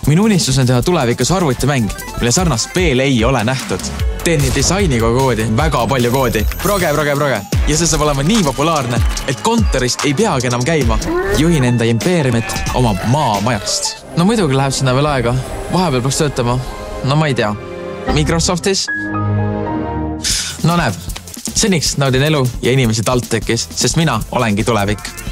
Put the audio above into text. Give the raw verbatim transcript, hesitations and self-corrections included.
Minu unistus on teha tulevikus arvutimäng, mille sarnast veel ei ole nähtud. Teen nii disainiga koodi, väga palju koodi. Proge, proge, proge. Ja see saab olema nii populaarne, et kontoris ei peagi enam käima. Juhin enda impeeriumit oma maamajast. No muidugi läheb sinna veel aega. Vahepeal peaks töötama. No ma ei tea. Microsoftis? No näeb. Seniks naudin elu ja inimesi TalTechis, sest mina olengi tulevik.